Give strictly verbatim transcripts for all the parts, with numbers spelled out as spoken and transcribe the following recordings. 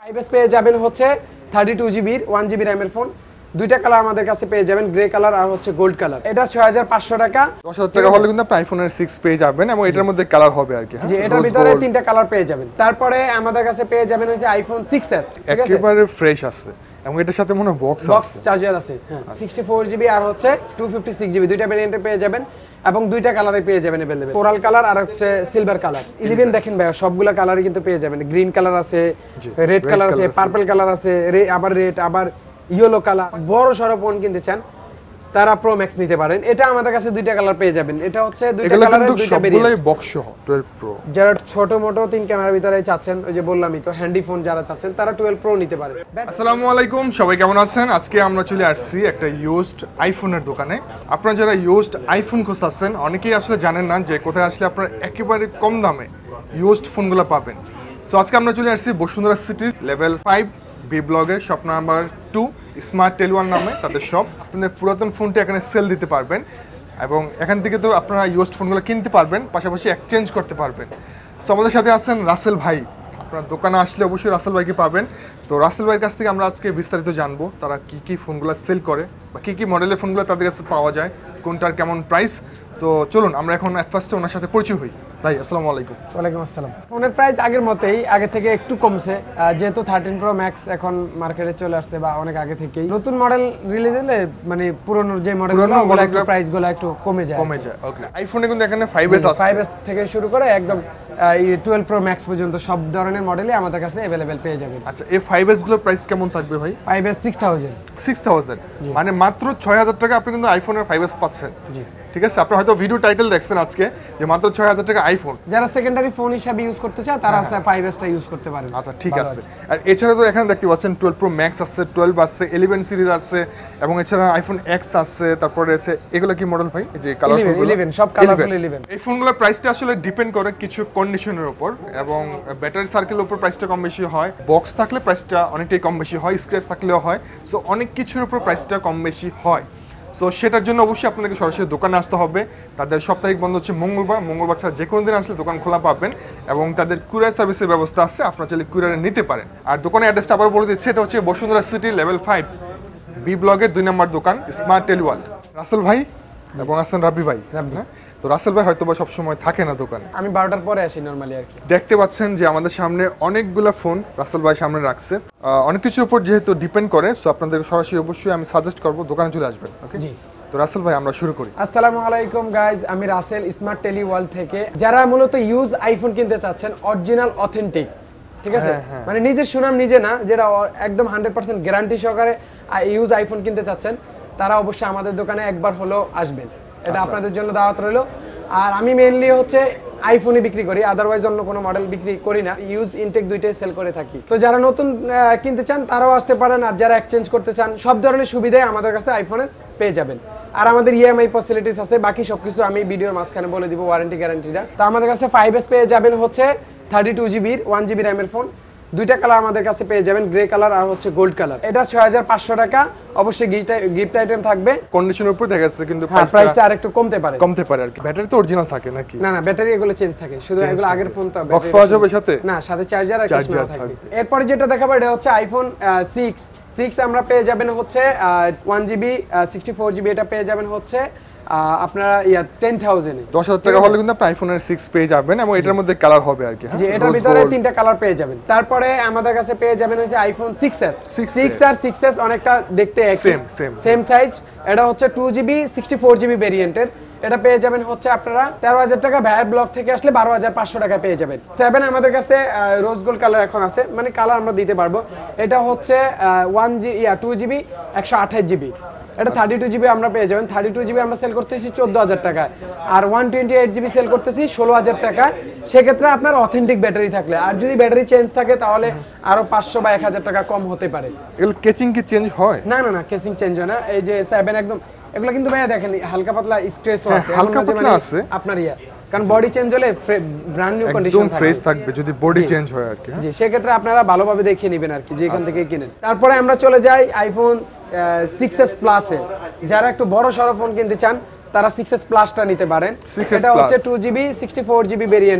Five S পেয়ে যাবেন হচ্ছে থার্টি টু জিবির ওয়ান জিবি র্যামের ফোন। দুইটা কালার আমাদের কাছে পেয়ে যাবেন, গ্রে কালার আর হচ্ছে গোল্ড কালার। এটা ছয় হাজার পাঁচশো টাকা। দশ হাজার টাকা হলে কিন্তু আপনি আইফোনের সিক্স পেয়ে যাবেন এবং এটার মধ্যে কালার হবে আর কি। জি, এটার ভিতরে তিনটা কালার পেয়ে যাবেন। তারপরে আমাদের কাছে পেয়ে যাবেন হচ্ছে আইফোন সিক্স এস, ঠিক আছে, একেবারে ফ্রেশ আছে এবং এটার সাথে মনে হয় বক্স বক্স চার্জার আছে। হ্যাঁ, সিক্সটি ফোর জিবি আর হচ্ছে টু ফিফটি সিক্স জিবি দুইটা ভেরিয়েন্টে পেয়ে যাবেন এবং দুইটা কালারে পেয়ে যাবেন अवेलेबल, কোরাল কালার আর হচ্ছে সিলভার কালার। ইলেভেন দেখেন ভাই, সবগুলা কালারই কিন্তু পেয়ে যাবেন। গ্রিন কালার আছে, রেড কালার আছে, পার্পল কালার আছে, আবার রেড, আবার ইয়েলো কালার। বড় সরো ফোন কিনতে চান তারা প্রো ম্যাক্স নিতে পারেন। এটা আমাদের কাছে দুইটা কালার পেয়ে যাবেন। এটা হচ্ছে দুইটা কালারের দুইটা ভেরিয়েন্ট, সবগুলাই বক্স সহ টুয়েলভ প্রো। যারা ছোট মোটো তিন ক্যামেরার ভিতরে চাচ্ছেন, ওই যে বললামই তো হ্যান্ডি ফোন যারা চাচ্ছেন তারা টুয়েলভ প্রো নিতে পারেন। আসসালামু আলাইকুম, সবাই কেমন আছেন? আজকে আমরা চলে আসছি একটা ইউজড আইফোনের দোকানে। আপনারা যারা ইউজড আইফোন খুঁজতেছেন, অনেকেই আসলে জানেন না যে কোথায় আসলে আপনারা একেবারে কম দামে ইউজড ফোনগুলো পাবেন। সো আজকে আমরা চলে আসছি বসুন্ধরা সিটির লেভেল ফাইভ বি ব্লগের shop number two Smart Tel One নামে তাদের শপ। আপনাদের পুরাতন ফোনটি এখানে সেল দিতে পারবেন এবং এখান থেকে তো আপনারা ইউজড ফোনগুলো কিনতে পারবেন, পাশাপাশি এক্সচেঞ্জ করতে পারবেন। সো আমাদের সাথে আছেন রাসেল ভাই। আপনার দোকানে আসলে অবশ্যই রাসেল ভাইকে পাবেন। তো রাসেল ভাইয়ের কাছ থেকে আমরা আজকে বিস্তারিত জানবো তারা কী কী ফোনগুলো সেল করে বা কী কী মডেলের ফোনগুলো তাদের কাছে পাওয়া যায়, কোনটার কেমন প্রাইস। তো চলুন আমরা এখন অ্যাট ফার্স্টে ওনার সাথে পরিচয় হই। ভাই আসসালামু আলাইকুম। ওয়ালাইকুম আসসালাম। ফোনের প্রাইস আগের মতোই, আগে থেকে একটু কমছে, যেহেতু থার্টিন প্রো ম্যাক্স এখন মার্কেটে চলে আসছে বা অনেক আগে থেকেই। নতুন মডেল রিলিজ হলে মানে পুরনো যে মডেলগুলো ওগুলো একটু প্রাইসগুলো একটু কমে যায় কমে যায় ওকে। আইফোনে কিন্তু এখানে ফাইভ এস আছে, ফাইভ এস থেকে শুরু করে একদম টুয়েলভ প্রো ম্যাক্স পর্যন্ত সব ধরনের মডেলই আমাদের কাছে अवेलेबल পেয়ে যাবেন। আচ্ছা, এই ফাইভ এস গুলোর প্রাইস কেমন থাকবে ভাই? Five S six thousand six thousand মানে মাত্র ছয় হাজার টাকা আপনি কিন্তু আইফোনের ফাইভ এস পাচ্ছেন। জি, ঠিক আছে। আপনি হয়তো ভিডিও টাইটেল দেখছেন আজকে যে মাত্র ছয় হাজার টাকা আইফোন। যারা সেকেন্ডারি ফোন হিসাবে ইউজ করতে চায় তারা ফাইভ এসটা ইউজ করতে পারেন। আচ্ছা, ঠিক আছে। আর এছাড়া তো এখানে দেখতে পাচ্ছেন টুয়েলভ প্রো ম্যাক্স আছে, টুয়েলভ আছে, ইলেভেন সিরিজ আছে এবং এছাড়া আইফোন এক্স আছে। তারপরে আছে এগুলো কি মডেল ভাই? এই যে কালারফুল ইলেভেন, সব কালারফুল ইলেভেন। এই ফোনগুলোর প্রাইসটা আসলে ডিপেন্ড করে কিছু কন্ডিশনের উপর এবং ব্যাটারি সার্কেলের উপর প্রাইসটা কম বেশি হয়। বক্স থাকলে প্রাইসটা অনেকটাই কম বেশি হয়, স্ক্র্যাচ থাকলেও হয়। সো অনেক কিছুর উপর প্রাইসটা কম বেশি হয়। সো সেটার জন্য অবশ্যই আপনাকে সরাসরি দোকানে আসতে হবে। তাদের সাপ্তাহিক বন্ধ হচ্ছে মঙ্গলবার, মঙ্গলবার ছাড়া যে কোনো দিন আসলে দোকান খোলা পাবেন এবং তাদের কুরিয়ার সার্ভিসের ব্যবস্থা আছে, আপনারা চাইলে কুরিয়ারে নিতে পারেন। আর দোকানের অ্যাড্রেসটা আবার বলে দিচ্ছি, এটা হচ্ছে Bashundhara city level five B ব্লগের দুই নম্বর দোকান স্মার্ট টেল ওয়ান। রাসেল ভাই এবং আসেন রাব্বি ভাই। হ্যাঁ, তো রাসেল ভাই হয়তো বা সবসময় থাকে না দোকানে, আমি বারোটার পরে আসি নরমালি আর কি। দেখতে পাচ্ছেন যে আমাদের সামনে অনেকগুলো ফোন রাসেল ভাই সামনে রাখছে। অনেক কিছুর উপর যেহেতু ডিপেন্ড করে, সো আপনাদের সরাসরি অবশ্যই আমি সাজেস্ট করবো দোকানে চলে আসবেন। ওকে জি। তো রাসেল ভাই আমরা শুরু করি। আসসালামু আলাইকুম গাইজ, আমি রাসেল স্মার্ট টেলি ওয়ার্ল্ড থেকে। যারা মূলত ইউজ আইফোন কিনতে চাচ্ছেন, অরিজিনাল অথেন্টিক, ঠিক আছে, মানে নিজের সুনাম নিজে না, যেটা একদম হান্ড্রেড পার্সেন্ট গ্যারান্টি সহকারে ইউজ আইফোন কিনতে চাচ্ছেন, তারা অবশ্যই আমাদের দোকানে একবার হলেও আসবেন। এটা আপনাদের জন্য দাওয়াত রইল। আর আমি মেইনলি হচ্ছে আইফোনই বিক্রি করি, আদারওয়াইজ অন্য কোনো মডেল বিক্রি করি না। ইউজ ইনটেক দুইটাই সেল করে থাকি। তো যারা নতুন কিনতে চান তারাও আসতে পারেন, আর যারা এক্সচেঞ্জ করতে চান সব ধরনের সুবিধাই আমাদের কাছে আইফোনের পেয়ে যাবেন। আর আমাদের ইএমআই ফ্যাসিলিটিস আছে, বাকি সবকিছু আমি ভিডিওর মাঝখানে বলে দিব, ওয়ারেন্টি গ্যারান্টিটা। তো আমাদের কাছে ফাইভ এস পেয়ে যাবেন হচ্ছে থার্টি টু জিবির ওয়ান জিবি র্যামের ফোন। দুইটা কালার আমাদের কাছে পেয়ে যাবেন, গ্রে কালার আর হচ্ছে গোল্ড কালার। এটা ছয় হাজার পাঁচশো টাকা। অবশ্যই গিফট আইটেম থাকবে, কন্ডিশনের উপর দেখা যাচ্ছে, কিন্তু প্রাইসটা আরেকটু কমতে পারে কমতে পারে আর কি। ব্যাটারি তো অরিজিনাল থাকে নাকি? না না, ব্যাটারি এগুলো চেঞ্জ থাকে, শুধু এগুলো আগের ফোন। তো বক্স পাওয়া যাবে সাথে? না, সাথে চার্জার আর ক্যামেরা থাকবে। এরপর যেটা দেখাবো এটা হচ্ছে আইফোন সিক্স। সিক্স আমরা পেয়ে যাবেন হচ্ছে one GB sixty four GB. এটা পেয়ে যাবেন হচ্ছে আপনারা ইয়া টেন থাউজেন্ড দশ হাজার টাকা হলে কিন্তু আপনি আইফোনের সিক্স পেয়ে যাবেন এবং এটার মধ্যে কালার হবে আর কি। জি, এটার ভিতরে তিনটা কালার পেয়ে যাবেন। তারপরে আমাদের কাছে পেয়ে যাবেন হচ্ছে আইফোন সিক্স এস। সিক্স আর সিক্স এস অনেকটা দেখতে সেম সেম সাইজ। এটা হচ্ছে two GB sixty four GB ভেরিয়েন্টের। এটা পেয়ে যাবেন হচ্ছে আপনারা তেরো হাজার টাকা, ভাইয়ার ব্লক থেকে আসলে বারো হাজার পাঁচশো টাকা পেয়ে যাবেন। সেভেন আমাদের কাছে রোজ গোল্ড কালার এখন আছে, মানে কালার আমরা দিতে পারবো। এটা হচ্ছে ওয়ান জি ইয়া টু জিবি একশো আঠাশ জিবি। এটা থার্টি টু জিবি আমরা পেয়ে যাবেন। থার্টি টু জিবি আমরা সেল করতেছি চোদ্দ হাজার টাকায়, আর one twenty eight GB sell করতেছি ষোলো হাজার টাকায়। সেক্ষেত্রে আপনার অথেন্টিক ব্যাটারি থাকলে, আর যদি ব্যাটারি চেঞ্জ থাকে তাহলে আরো পাঁচশো বা এক হাজার টাকা কম হতে পারে। এগুলো কেচিং কি চেঞ্জ হয়? না না না, কেসিং চেঞ্জ হয় না। এই যে সেভেন একদম এগুলো কিন্তু ভাইয়া দেখেন হালকা পাতলা স্ক্র্যাচও আছে, হালকা পাতলা আছে আপনার ইয়া, কারণ বডি চেঞ্জ হলে ব্র্যান্ড নিউ কন্ডিশন একদম ফ্রেশ থাকবে যদি বডি চেঞ্জ হয় আর কি। জি, সেক্ষেত্রে আপনারা ভালোভাবে দেখিয়ে নেবেন আর কি, যেখান থেকে কিনেন। তারপরে আমরা চলে যাই আইফোন সিক্স এস প্লাসে। যারা একটু বড় সড়ো ফোন কিনতে চান তারা সিক্স এস প্লাসটা নিতে পারেন। এটা হচ্ছে two GB sixty four GB ভেরিয়েন্টের।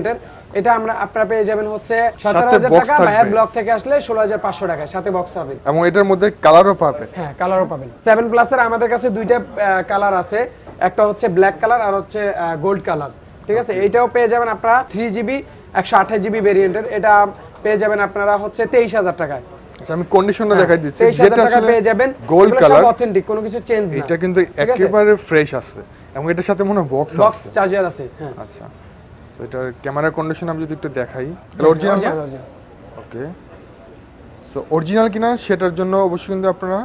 এটা আমরা আপনারা পেয়ে যাবেন হচ্ছে সতেরো হাজার টাকা, ভাইয়া ব্লক থেকে আসলে ষোলো হাজার পাঁচশো টাকায় সাথে বক্স পাবেন। এবং এটার মধ্যে কালারও পাবেন। হ্যাঁ কালারও পাবেন। সেভেন প্লাসের আমাদের কাছে দুইটা কালার আছে, একটা হচ্ছে ব্ল্যাক কালার আর হচ্ছে গোল্ড কালার, ঠিক আছে। এইটাও পেয়ে যাবেন আপনারা থ্রি জিবি একশো আঠাশ জিবি ভেরিয়েন্টের, এটা পেয়ে যাবেন আপনারা হচ্ছে তেইশ হাজার টাকায়। আচ্ছা আমি কন্ডিশনটা দেখাই দিচ্ছি, যেটা আসলে পেয়ে যাবেন গোল্ড কালার, অথেন্টিক, কোনো কিছু চেঞ্জ না, এটা কিন্তু একেবারে ফ্রেশ আছে এবং এটার সাথে মনে হয় বক্স আছে, বক্স চার্জার আছে। হ্যাঁ আচ্ছা সো এটার ক্যামেরা কন্ডিশন আমি যদি একটু দেখাই, এটা অরিজিনাল। ওকে সো অরিজিনাল কিনা সেটার জন্য অবশ্যই কিন্তু আপনারা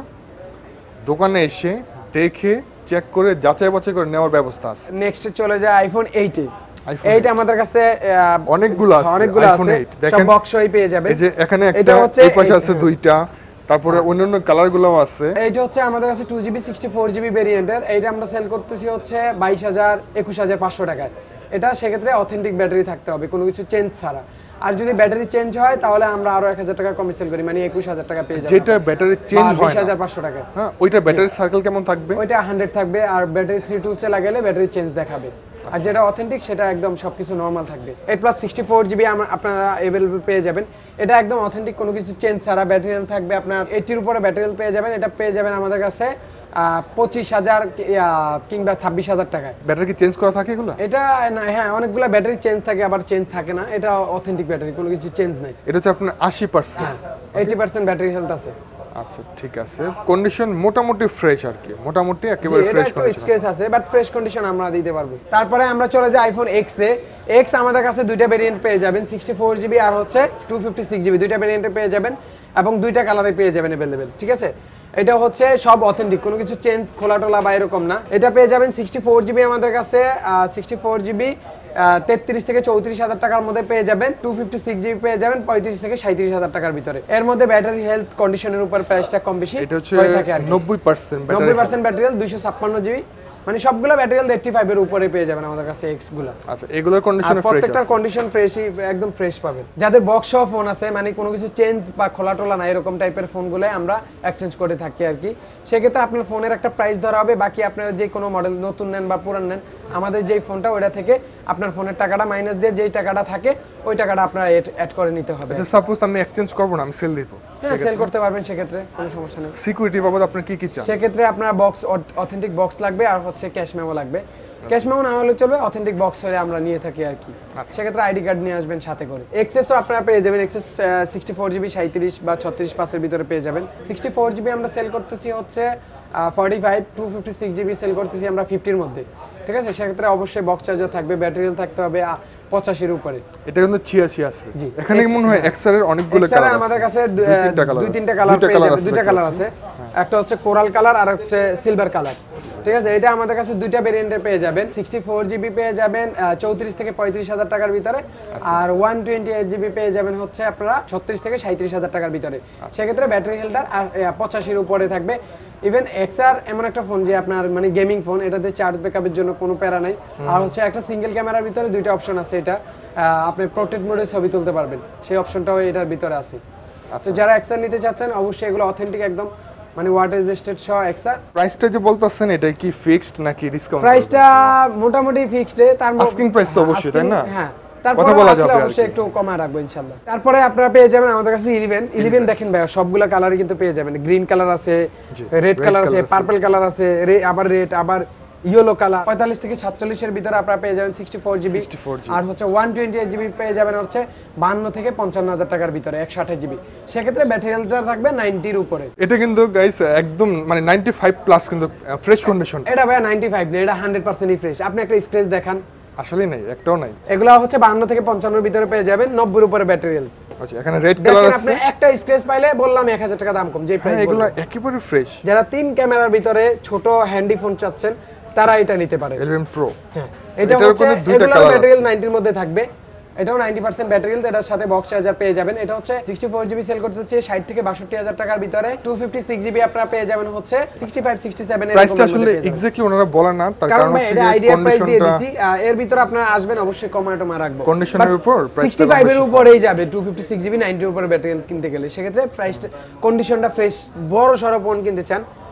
দোকানে এসে দেখে চেক করে যাচাই বাছাই করে নেওয়ার ব্যবস্থা আছে। নেক্সট চলে যায় আইফোন এইট। এইট আমাদের কাছে অনেকগুলো আছে, অনেকগুলো আইফোন আছে, এইট দেখেন সব বক্সই পেয়ে যাবেন। এই যে এখানে একটা, এই পাশে আছে দুইটা, তারপরে অন্যান্য কালারগুলোও আছে। এইটা হচ্ছে আমাদের কাছে two GB sixty four GB ভেরিয়েন্টের, এইটা আমরা সেল করতেছি হচ্ছে বাইশ হাজার একুশ হাজার পাঁচশো টাকায়। এটা সেক্ষেত্রে অথেন্টিক ব্যাটারি থাকতে হবে, কোনো কিছু চেঞ্জ ছাড়া। আর যদি ব্যাটারি চেঞ্জ হয় তাহলে আমরা আরো এক হাজার টাকা কমে সেল করি, মানে একুশ হাজার টাকা পেয়ে যাবেন। যেটা ব্যাটারি চেঞ্জ হয় বিশ হাজার পাঁচশো টাকা, হ্যাঁ ওইটা ব্যাটারি সার্কেল কেমন থাকবে? ওইটা হান্ড্রেড থাকবে, আর ব্যাটারি থ্রি টুলসে লাগালে ব্যাটারি চেঞ্জ দেখাবে। আর যেটা অথেন্টিক সেটা একদম সবকিছু নরমাল থাকবে। Eight plus sixty four GB আপনারা অ্যাভেলেবল পেয়ে যাবেন, এটা একদম অথেন্টিক, কোনো কিছু চেঞ্জ ছাড়া। ব্যাটারি হেলথ থাকবে আপনার এইটির উপরে ব্যাটারি হেলথ পেয়ে যাবেন, এটা পেয়ে যাবেন আমাদের কাছে পঁচিশ হাজার কিংবা ছাব্বিশ হাজার টাকায়। ব্যাটারি কি চেঞ্জ করা থাকে এগুলো? এটা হ্যাঁ অনেকগুলো ব্যাটারি চেঞ্জ থাকে, আবার চেঞ্জ থাকে না, এটা অথেন্টিক ব্যাটারি, কোনো কিছু চেঞ্জ নাই। এটা হচ্ছে আপনার আশি percent, eighty percent battery health আছে। আচ্ছা ঠিক আছে, কন্ডিশন মোটামুটি ফ্রেশ আর কি, মোটামুটি একেবারে ফ্রেশ কন্ডিশন স্ক্র্যাচ আছে, বাট ফ্রেশ কন্ডিশন আমরা দিতে পারবো। তারপরে আমরা চলে যাই আইফোন এক্স এ। এক্স আমাদের কাছে দুইটা ভেরিয়েন্ট পেয়ে যাবেন, সিক্সটি ফোর জিবি আর হচ্ছে টু ফিফটি সিক্স জিবি, দুইটা ভেরিয়েন্টে পেয়ে যাবেন এবং দুইটা কালারে পেয়ে যাবেন অ্যাভেলেবেল, ঠিক আছে। এটা হচ্ছে সব অথেন্টিক, কোনো কিছু চেঞ্জ খোলা টোলা বা এরকম না। এটা পেয়ে যাবেন সিক্সটি ফোর জিবি আমাদের কাছে, সিক্সটি ফোর জিবি তেত্রিশ থেকে চৌত্রিশ হাজার টাকার মধ্যে পেয়ে যাবেন। টু ফিফটি সিক্স জিবি পেয়ে যাবেন পঁয়ত্রিশ থেকে সাঁত্রিশ হাজার টাকার ভিতরে। এর মধ্যে ব্যাটারি হেলথ কন্ডিশনের উপর প্রাইসটা কম বেশি হয়ে থাকে আর নব্বই পার্সেন্ট নব্বই পার্সেন্ট ব্যাটারি হেলথ, দুইশো ছাপ্পান্ন জিবি, মানে সবগুলো ব্যাটারি হেলথ এইট্টি ফাইভ এর উপরে পেয়ে যাবেন আমাদের কাছে এক্স গুলো। আচ্ছা এগুলোর কন্ডিশন ফ্রেশ, প্রত্যেকটার কন্ডিশন ফ্রেশই, একদম ফ্রেশ পাবেন। যাদের বক্স সহ ফোন আছে, মানে কোনো কিছু চেঞ্জ বা খোলা টোলা না এরকম টাইপের ফোনগুলো আমরা এক্সচেঞ্জ করে থাকি আর কি। সেক্ষেত্রে আপনার ফোনের একটা প্রাইস ধরা হবে, বাকি আপনারা যে কোনো মডেল নতুন নেন বা পুরান নেন, আমাদের যেই ফোনটা ওইটা থেকে আপনার ফোনের টাকাটা মাইনাস দিয়ে যেই টাকাটা থাকে ওই টাকাটা আপনারা অ্যাড করে নিতে হবে। আচ্ছা সাপোজ আমি এক্সচেঞ্জ করব না, আমি সেল দিব, হ্যাঁ সেল করতে পারবেন, সেক্ষেত্রে কোনো সমস্যা নেই। সিকিউরিটি বাবদ আপনার কি কি চান? সেক্ষেত্রে আপনার বক্স অথেন্টিক বক্স লাগবে আর হচ্ছে ক্যাশ মেমো লাগবে। ক্যাশ মেমো না হলে চলবে, অথেন্টিক বক্স হলে আমরা নিয়ে থাকি আর কি। সেক্ষেত্রে আইডি কার্ড নিয়ে আসবেন সাথে করে। এক্সেসও আপনারা পেয়ে যাবেন, এক্সেস সিক্সটি ফোর জিবি সাঁত্রিশ বা ছত্রিশ পাঁচের ভিতরে পেয়ে যাবেন। সিক্সটি ফোর জিবি আমরা সেল করতেছি হচ্ছে forty five, two fifty six GB sell করতেছি আমরা ফিফটির মধ্যে, ঠিক আছে। সেক্ষেত্রে অবশ্যই বক্স চার্জার থাকবে, ব্যাটারি থাকতে হবে পঁচাশির উপরে। এটা কিন্তু ছিয়াশি আছে, এখানে মনে হয় এক্সআর এর অনেকগুলো কালার আছে। আমাদের কাছে দুই তিনটা কালার পেয়ে যাবেন, দুইটা কালার আছে, একটা হচ্ছে কোরাল কালার আর হচ্ছে সিলভার কালার, ঠিক আছে। এটা আমাদের কাছে দুইটা ভেরিয়েন্টে পেয়ে যাবেন। সিক্সটি ফোর জিবি পেয়ে যাবেন চৌত্রিশ থেকে পঁয়ত্রিশ হাজার টাকার ভিতরে, আর ওয়ান টোয়েন্টি এইট জিবি পেয়ে যাবেন হচ্ছে আপনারা ছত্রিশ থেকে সাঁত্রিশ হাজার টাকার ভিতরে। সেক্ষেত্রে ব্যাটারি হেলথ আর পঁচাশির উপরে থাকবে। ইভেন এক্সআর এমন একটা ফোন যে আপনার মানে গেমিং ফোন, এটাতে চার্জ ব্যাকআপের জন্য কোনো প্যারা নাই। আর হচ্ছে একটা সিঙ্গেল ক্যামেরার ভিতরে দুইটা অপশন আছে, এটা আপনি পোর্ট্রেট মোডে ছবি তুলতে পারবেন, সেই অপশনটাও এটার ভিতরে আছে। তো যারা এক্সআর নিতে চাচ্ছেন অবশ্যই এগুলো অথেন্টিক একদম, মানে ওয়াটার রেজিস্টার্ড সহ এক্সআর। প্রাইসটা যে বলতাছেন এটা কি ফিক্সড নাকি ডিসকাউন্ট? প্রাইসটা মোটামুটি ফিক্সড, তার আস্কিং প্রাইস তো অবশ্যই, তাই না? হ্যাঁ, তারপরে আসলে অবশ্যই একটু কমায় রাখবো ইনশাআল্লাহ। তারপরে আপনারা পেয়ে যাবেন আমাদের কাছে ইলেভেন। ইলেভেন দেখেন ভাই সবগুলা কালারই কিন্তু পেয়ে যাবেন, গ্রিন কালার আছে, রেড কালার আছে, পার্পল কালার আছে, আবার রেড, আবার ইয়েলো কালার। পঁয়তাল্লিশ থেকে সাতচল্লিশ এর ভিতরে আপনারা পেয়ে যাবেন সিক্সটি ফোর জিবি, আর হচ্ছে ওয়ান টোয়েন্টি এইট জিবি পেয়ে যাবেন হচ্ছে বান্ন থেকে পঞ্চান্ন হাজার টাকার ভিতরে একশো আঠাশ জিবি। সেক্ষেত্রে ব্যাটারি হেলথটা থাকবে নাইনটির উপরে। এটা কিন্তু গাইস একদম মানে নাইনটি ফাইভ প্লাস কিন্তু ফ্রেশ কন্ডিশন। এটা ভাই নাইনটি ফাইভ না, এটা হান্ড্রেড পার্সেন্টই ফ্রেশ। আপনি একটা স্ক্র্যাচ দেখান, আসলে নাই, একটাও নাই। এগুলা হচ্ছে বান্ন থেকে পঞ্চান্ন এর ভিতরে পেয়ে যাবেন, নব্বই এর উপরে ব্যাটারি হেলথ। আচ্ছা এখানে রেড কালার আছে, আপনি একটা স্ক্র্যাচ পাইলে বললাম এক হাজার টাকা দাম কম, যে প্রাইস এগুলো একেবারে ফ্রেশ। যারা তিন ক্যামেরার ভিতরে ছোট হ্যান্ডি ফোন চাচ্ছেন তারা এটা নিতে পারে, ইলেভেন প্রো। হ্যাঁ, এটা হচ্ছে এগুলো ব্যাটারি হেলথ নাইনটি এর মধ্যে থাকবে, এটাও নাইনটি পার্সেন্ট ব্যাটারি হেলথ, এটার সাথে বক্স চার্জার পেয়ে যাবেন। এটা হচ্ছে সিক্সটি ফোর জিবি সেল করতেছে ষাট থেকে বাষট্টি হাজার টাকার ভিতরে। টু ফিফটি সিক্স জিবি আপনারা পেয়ে যাবেন হচ্ছে সিক্সটি ফাইভ সিক্সটি সেভেন এর। প্রাইসটা আসলে এক্স্যাক্টলি ওনারা বলেন না, তার কারণ হচ্ছে এটা আইডিয়া প্রাইস দিয়ে দিছি, এর ভিতরে আপনারা আসবেন অবশ্যই কমাটো মা রাখবো। কন্ডিশনের উপর প্রাইসটা সিক্সটি ফাইভ এর উপরেই যাবে, two fifty six GB ninety এর উপরে ব্যাটারি হেলথ কিনতে গেলে। সেক্ষেত্রে প্রাইসটা কন্ডিশনটা ফ্রেশ, বড় সরো ফোন কিনতে চান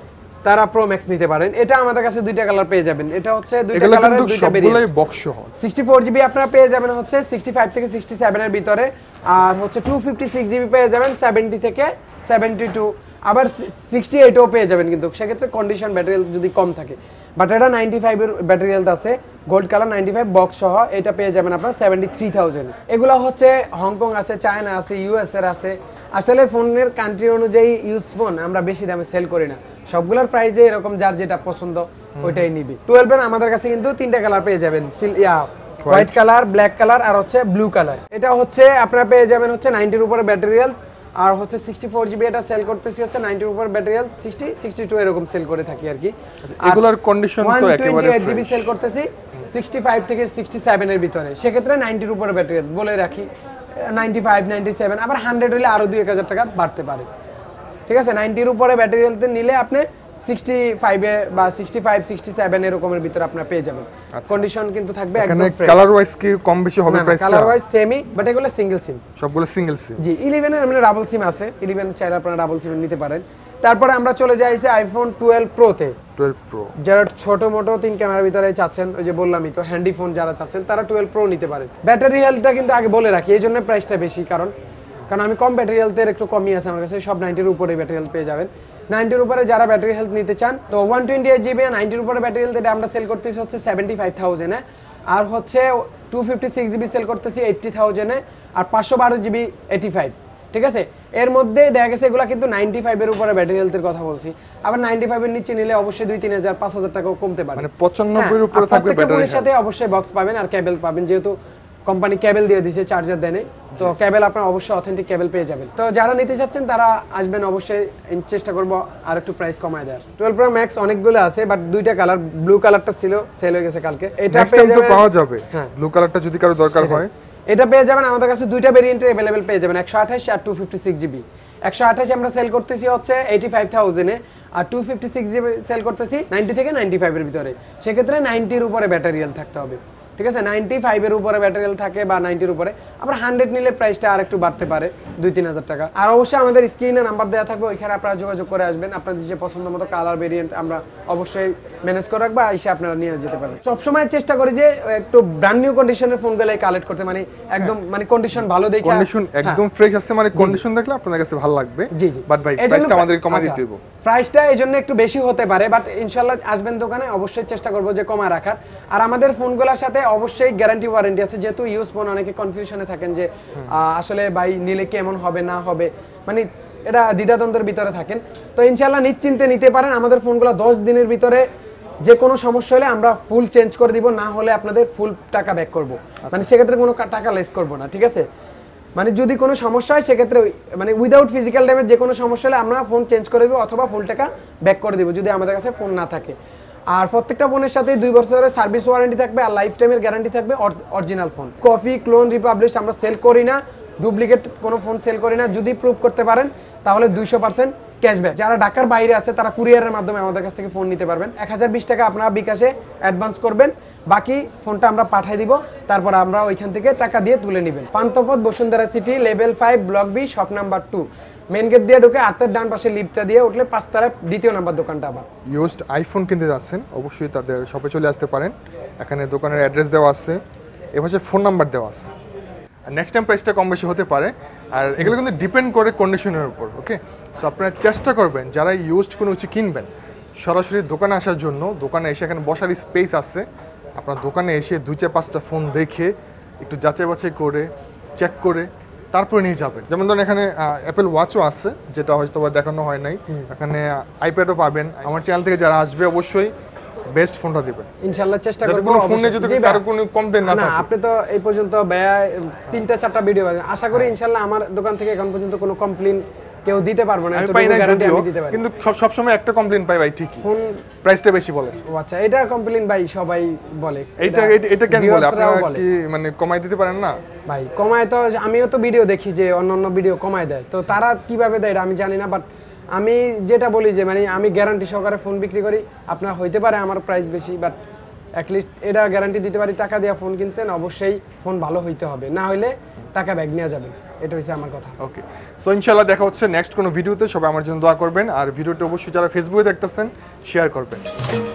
তারা প্রো ম্যাক্স নিতে পারেন। এটা আমাদের কাছে দুইটা কালার পেয়ে যাবেন। এটা হচ্ছে দুইটা কালারের দুইটা ভেরিয়েন্ট, সবগুলাই বক্স সহ। সিক্সটি ফোর জিবি আপনারা পেয়ে যাবেন হচ্ছে সিক্সটি ফাইভ থেকে সিক্সটি সেভেন এর ভিতরে, আর হচ্ছে টু ফিফটি সিক্স জিবি পেয়ে যাবেন সেভেন্টি থেকে সেভেন্টি টু, আবার সিক্সটি এইট ও পেয়ে যাবেন, কিন্তু সেক্ষেত্রে কন্ডিশন ব্যাটারি যদি কম থাকে। বাট এটা নাইনটি ফাইভ এর ব্যাটারি হেলথ আছে, gold colour ninety five box সহ, এটা পেয়ে যাবেন আপনারা সেভেন্টি থ্রি থাউজেন্ড। এগুলো হচ্ছে হংকং আছে, চায়না আছে, ইউএস এর আছে। আসলে ফোনের কান্ট্রি অনুযায়ী ইউজ ফোন আমরা বেশি দামে সেল করি না, সবগুলোর প্রাইসে এরকম যার যেটা পছন্দ ওইটাই নিবি। টুয়েলভ এর আমাদের কাছে কিন্তু তিনটা কালার পেয়ে যাবেন, হোয়াইট কালার, ব্ল্যাক কালার আর হচ্ছে ব্লু কালার। এটা হচ্ছে আপনারা পেয়ে যাবেন হচ্ছে নাইনটির উপরে ব্যাটারি হেলথ, আর হচ্ছে সিক্সটি ফোর জিবি এটা সেল করতেছি হচ্ছে নাইনটির উপর battery health, sixty sixty two এরকম সেল করে থাকি আর কি। এগুলোর কন্ডিশন তো একেবারে এইট জিবি সেল করতেছি সিক্সটি ফাইভ থেকে সিক্সটি সেভেন এর ভিতরে, সেক্ষেত্রে নাইনটির উপরে ব্যাটারি হেলথ বলে রাখি নাইনটি ফাইভ নাইনটি সেভেন, আবার হান্ড্রেড হলে আরো দুই এক হাজার টাকা বাড়তে পারে। ঠিক আছে, নাইনটির উপরে ব্যাটারি হেলথ নিলে আপনি সিক্সটি ফাইভ এ বা সিক্সটি ফাইভ সিক্সটি সেভেন এরকমের ভিতরে আপনারা পেয়ে যাবেন। কন্ডিশন কিন্তু থাকবে একদম ফ্রেশ। কালার ওয়াইজ কি কম বেশি হবে প্রাইসটা? কালার ওয়াইজ সেমই, বাট এগুলো সিঙ্গেল সিম, সবগুলো সিঙ্গেল সিম। জি, ইলেভেন এর মানে ডাবল সিম আছে, ইলেভেন চাইলে আপনারা ডাবল সিম নিতে পারেন। তারপরে আমরা চলে যাইছি আইফোন টুয়েলভ প্রো তে। টুয়েলভ প্রো যারা ছোট মোটো তিন ক্যামেরার ভিতরে চাচ্ছেন, ওই যে বললামই তো হ্যান্ডি ফোন যারা চাচ্ছেন তারা টুয়েলভ প্রো নিতে পারেন। ব্যাটারি হেলথটা কিন্তু আগে বলে রাখি, এই জন্য প্রাইসটা বেশি, কারণ কারণ আমি কম ব্যাটারি হেলথের একটু কমই আছে আমার কাছে, সব নাইনটির উপরে ব্যাটারি হেলথ পেয়ে যাবেন। নাইনটির উপরে যারা ব্যাটারি হেলথ নিতে চান তো ওয়ান টোয়েন্টি এইট জিবি নাইনটির উপরে ব্যাটারি হেলথ এটা আমরা সেল করতেছি হচ্ছে সেভেন্টি ফাইভ থাউজেন্ডে, আর হচ্ছে two fifty six GB sell করতেছি এইটটি থাউজেন্ডে, আর পাঁচশো বারো জিবি এইটি ফাইভ। ঠিক আছে, এর মধ্যে দেখা গেছে এগুলো কিন্তু নাইনটি ফাইভ এর উপরে ব্যাটারি হেলথের কথা বলছি, আবার নাইনটি ফাইভ এর নিচে নিলে অবশ্যই দুই তিন হাজার পাঁচ হাজার টাকাও কমতে পারে, মানে পঁচানব্বই এর উপরে থাকবে ব্যাটারি। সাথে অবশ্যই বক্স পাবেন আর কেবল পাবেন, যেহেতু কোম্পানি কেবল দিয়ে দিয়েছে, চার্জার দেয় নাই, তো কেবল আপনারা অবশ্যই অথেন্টিক কেবল পেয়ে যাবেন। তো যারা নিতে চাচ্ছেন তারা আসবেন, অবশ্যই চেষ্টা করবো আর একটু প্রাইস কমায় দেওয়ার। টুয়েলভ প্রো ম্যাক্স অনেকগুলো আছে, বাট দুইটা কালার, ব্লু কালারটা ছিল সেল হয়ে গেছে কালকে, এটা পেয়ে যাবেন, পাওয়া যাবে। হ্যাঁ, ব্লু কালারটা যদি কারো দরকার হয় এটা পেয়ে যাবেন আমাদের কাছে দুইটা ভেরিয়েন্টে अवेलेबल পেয়ে যাবেন, একশো আঠাশ আর টু ফিফটি সিক্স জিবি। একশো আঠাশ আমরা সেল করতেছি হচ্ছে এইটি ফাইভ থাউজেন্ড এ, আর two fifty six GB sell করতেছি নাইনটি থেকে নাইনটি ফাইভ এর ভিতরে, সেক্ষেত্রে নাইনটির উপরে ব্যাটারি হেলথ থাকতে হবে। ঠিক আছে, নাইনটি ফাইভ এর উপরে ব্যাটারি হেলথ থাকে বা নাইনটির উপরে, আবার হান্ড্রেড নিলে প্রাইসটা আর একটু বাড়তে পারে দুই তিন হাজার টাকা। আর অবশ্যই আমাদের স্ক্রিনে নাম্বার দেওয়া থাকবে, ওইখানে আপনারা যোগাযোগ করে আসবেন, আপনাদের যে পছন্দ মতো কালার ভেরিয়েন্ট আমরা অবশ্যই ম্যানেজ করে রাখবো, এসে আপনারা নিয়ে যেতে পারেন। সবসময় চেষ্টা করি যে একটু ব্র্যান্ড নিউ কন্ডিশনের ফোনগুলো কালেক্ট করতে, মানে একদম মানে কন্ডিশন ভালো দেখে, কন্ডিশন একদম ফ্রেশ আছে, মানে কন্ডিশন দেখলে আপনাদের কাছে ভালো লাগবে। জি জি, বাট ভাই প্রাইসটা আমাদের কমাই দিতে দিব। প্রাইসটা এইজন্য একটু বেশি হতে পারে, বাট ইনশাআল্লাহ আসবেন দোকানে, অবশ্যই চেষ্টা করব যে কমায় রাখার। আর আমাদের ফোনগুলোর সাথে অবশ্যই গ্যারান্টি ওয়ারেন্টি আছে, যেহেতু ইউজ ফোন অনেকে কনফিউশনে থাকেন যে আসলে ভাই নিলে কেমন হবে না হবে, মানে এটা দ্বিধাদ্বন্দ্বের ভিতরে থাকেন। তো ইনশাআল্লাহ নিশ্চিন্তে নিতে পারেন, আমাদের ফোনগুলো দশ দিনের ভিতরে যে কোনো সমস্যা হলে আমরা ফুল চেঞ্জ করে দিব, না হলে আপনাদের ফুল টাকা ব্যাক করব, মানে সেক্ষেত্রে কোনো টাকা লেস করব না। ঠিক আছে, মানে যদি কোনো সমস্যা হয় সেক্ষেত্রে মানে উইদাউট ফিজিক্যাল ড্যামেজ যে কোনো সমস্যা হলে আমরা ফোন চেঞ্জ করে দেবো অথবা ফুল টাকা ব্যাক করে দেবো যদি আমাদের কাছে ফোন না থাকে। আর প্রত্যেকটা ফোনের সাথে দুই বছরের সার্ভিস ওয়ারেন্টি থাকবে আর লাইফ টাইমের গ্যারান্টি থাকবে original phone. Copy, clone, refurbish আমরা সেল করি না, ডুপ্লিকেট কোনো ফোন সেল করি না। যদি প্রুভ করতে পারেন তাহলে দুইশো পার্সেন্ট ক্যাশব্যাক। যারা ঢাকার বাইরে আছে তারা কুরিয়ারের মাধ্যমে আমাদের কাছ থেকে ফোন নিতে পারবেন। এক হাজার বিশ টাকা আপনারা বিকাশে অ্যাডভান্স করবেন, বাকি ফোনটা আমরা পাঠিয়ে দিব, তারপর আমরা ওইখান থেকে টাকা দিয়ে তুলে নেবেন। Panthapath, Bashundhara city, level five, block B, shop number two, main gate দিয়ে ঢুকে হাতের ডান পাশে লিফটটা দিয়ে উঠলে পাঁচতলায় দ্বিতীয় নাম্বার দোকানটা। আবার ইউজড আইফোন কিনতে যাচ্ছেন অবশ্যই তাদের শপে চলে আসতে পারেন, এখানে দোকানের অ্যাড্রেস দেওয়া আছে, এভাবে ফোন নাম্বার দেওয়া আছে। নেক্সট টাইম প্রাইসটা কম বেশি হতে পারে, আর এগুলো কিন্তু ডিপেন্ড করে কন্ডিশনের উপর। ওকে, সো আপনারা চেষ্টা করবেন যারা ইউজড কোনো কিছু কিনবেন সরাসরি দোকানে আসার জন্য। দোকানে এসে এখানে বসার স্পেস আছে, আপনার দোকানে এসে দুই চার পাঁচটা ফোন দেখে একটু যাচাই বাছাই করে চেক করে তারপরে নিয়ে যাবেন। যেমন ধরুন এখানে অ্যাপেল ওয়াচও আছে, যেটা হয়তো দেখানো হয় নাই, এখানে আইপ্যাডও পাবেন। আমার চ্যানেল থেকে যারা আসবে অবশ্যই বেস্ট ফোনটা দিবেন ইনশাআল্লাহ, চেষ্টা করব। কোনো ফোনে যদি কারো কোনো কমপ্লেইন না থাকে, আপনি তো এই পর্যন্ত ব্যয় তিনটা চারটা ভিডিও আশা করি ইনশাআল্লাহ আমার দোকান থেকে এখন পর্যন্ত কোনো কমপ্লেইন কেউ দিতে পারবো না, এত গ্যারান্টি আমি দিতে পারি। কিন্তু সব সময় একটা কমপ্লেইন পাই ভাই, ঠিকই ফোন প্রাইসটা বেশি বলে। ও আচ্ছা, এটা কমপ্লেইন ভাই সবাই বলে, এটা এটা কেন বলে? আপনারা কি মানে কমাই দিতে পারেন না ভাই? কমায় তো আমিও তো ভিডিও দেখি যে অন্যান্য ভিডিও কমায় দেয়, তো তারা কিভাবে দেয় এটা আমি জানি না, বাট আমি যেটা বলি যে মানে আমি গ্যারান্টি সহকারে ফোন বিক্রি করি। আপনার হইতে পারে আমার প্রাইস বেশি, বাট অ্যাটলিস্ট এটা গ্যারান্টি দিতে পারি, টাকা দিয়ে ফোন কিনছেন অবশ্যই ফোন ভালো হইতে হবে, না হলে টাকা ব্যাগ নেওয়া যাবে। এটা হচ্ছে আমার কথা। ওকে, সো ইনশাআল্লাহ দেখা হচ্ছে নেক্সট কোনো ভিডিওতে। সবাই আমার জন্য দোয়া করবেন, আর ভিডিওটা অবশ্যই যারা ফেসবুকে দেখতেছেন শেয়ার করবেন।